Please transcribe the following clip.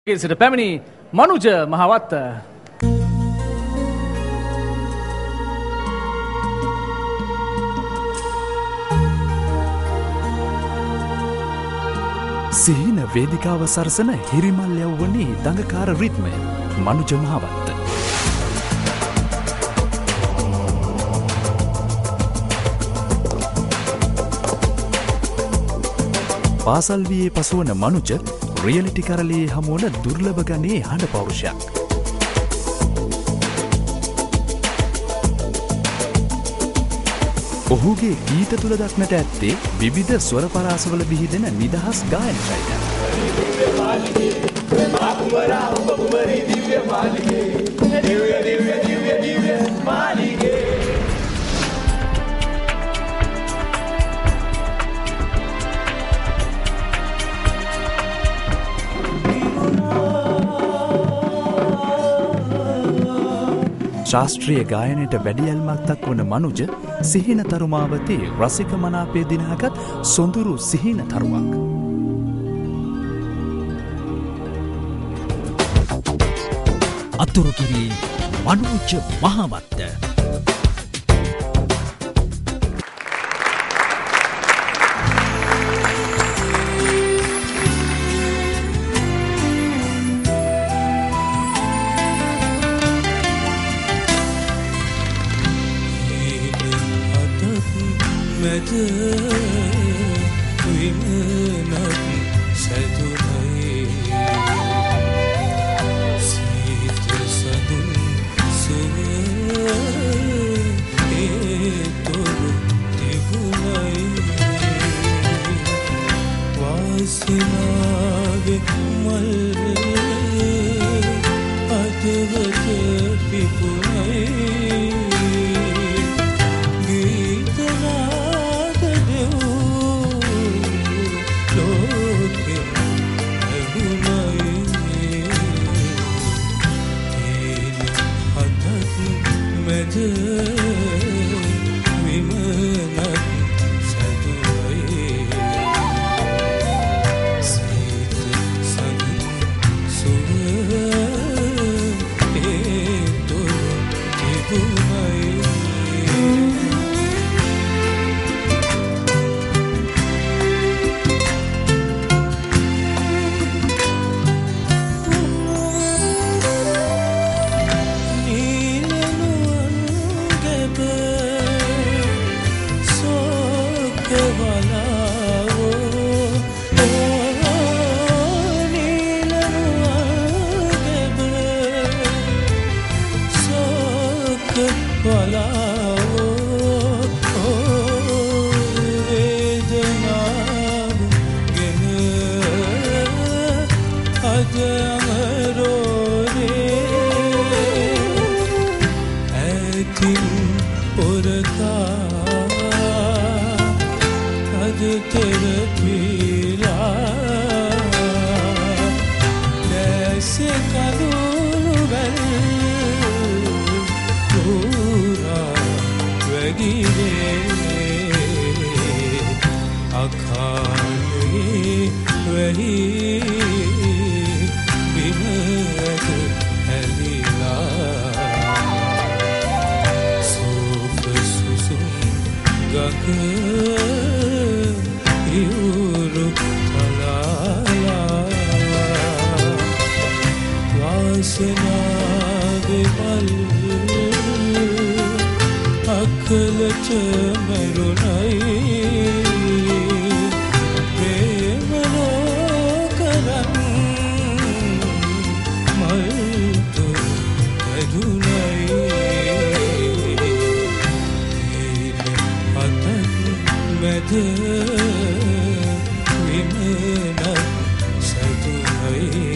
සිට පැමිණි මනුජ මහවත්ත සිහින වේදිකාව සරසන හිරිමල් යවුවනේ දඟකාර රිද්මය මනුජ මහවත්ත. පාසල් වියේ පසුවන මනුජ රියලිටි කරලියේ හමුවන දුර්ලභ ගණයේ හඬ පෞරුෂයක්. ඔහුගේ ගීත තුළ දක්නට ඇත්තේ විවිධ ස්වර පරාසවල විහිදෙන නිදහස් ගායන ශෛලියක්. ශාස්ත්‍රීය ගායනයට වැඩි ඇල්මක් දක්වන මනුජ සිහින තරුමාවතේ රසික මනාපය දිනාගත් සොඳුරු සිහින තරුවක්. අතුරුකිරි මනුජ මහවත්ත. විමනක් සතුයි